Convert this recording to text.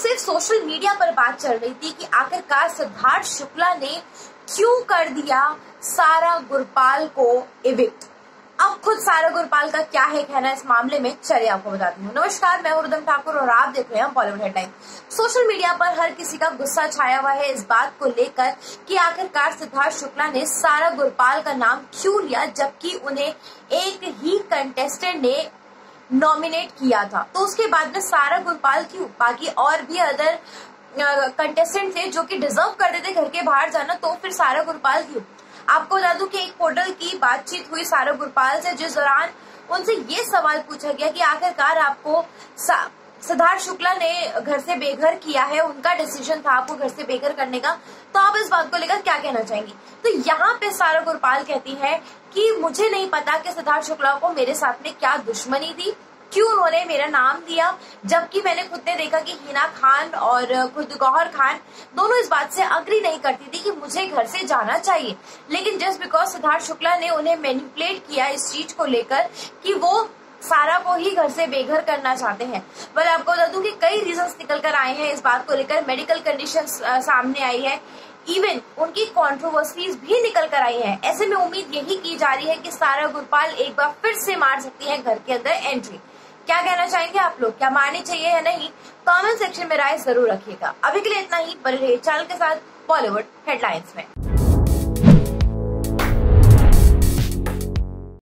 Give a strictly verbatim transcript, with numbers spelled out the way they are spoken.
सिर्फ social media पर बात चल रही थी कि आखिरकार सिद्धार्थ शुक्ला ने क्यों कर दिया सारा गुरपाल को इविक्ट। अब खुद सारा गुरपाल का क्या है कहना इस मामले में, चलिए आपको बताती हूँ। नमस्कार, मैं हूं रुदम ठाकुर और आप देख रहे हैं बॉलीवुड हेडलाइन। सोशल मीडिया पर हर किसी का गुस्सा छाया हुआ है इस बात को लेकर कि आखिरकार सिद्धार्थ शुक्ला ने सारा गुरपाल का नाम क्यों लिया, जबकि उन्हें एक ही कंटेस्टेंट ने नॉमिनेट किया था। तो उसके बाद में सारा गुरपाल क्यों, बाकी और भी अदर कंटेस्टेंट थे जो कि डिजर्व करते थे घर के बाहर जाना, तो फिर सारा गुरपाल क्यों। आपको बता दूं कि एक पोर्टल की बातचीत हुई सारा गुरपाल से, जिस दौरान उनसे ये सवाल पूछा गया कि आखिरकार आपको सिद्धार्थ शुक्ला ने घर से बेघर किया है, उनका डिसीजन था आपको घर से बेघर करने का, तो आप इस बात को लेकर क्या कहना चाहेंगी। तो यहाँ पे सारा गुरपाल कहती है कि मुझे नहीं पता कि सिद्धार्थ शुक्ला को मेरे साथ में क्या दुश्मनी थी, क्यों उन्होंने मेरा नाम दिया, जबकि मैंने खुद ने देखा कि हिना खान और खुद गौहर खान दोनों इस बात से अग्री नहीं करती थी कि मुझे घर से जाना चाहिए। लेकिन जस्ट बिकॉज सिद्धार्थ शुक्ला ने उन्हें मैनिपुलेट किया इस चीज को लेकर कि वो सारा को ही घर से बेघर करना चाहते हैं। बल आपको बता दूं कि कई रीजंस निकल कर आए हैं इस बात को लेकर, मेडिकल कंडीशन सामने आई है, इवन उनकी कंट्रोवर्सीज भी निकल कर आई है। ऐसे में उम्मीद यही की जा रही है कि सारा गुरपाल एक बार फिर से मार सकती है घर के अंदर एंट्री। क्या कहना चाहेंगे आप लोग, क्या मारनी चाहिए या नहीं? कमेंट सेक्शन में राय जरूर रखिएगा। अभी के लिए इतना ही, बने रहिए चैनल के साथ बॉलीवुड हेडलाइंस में।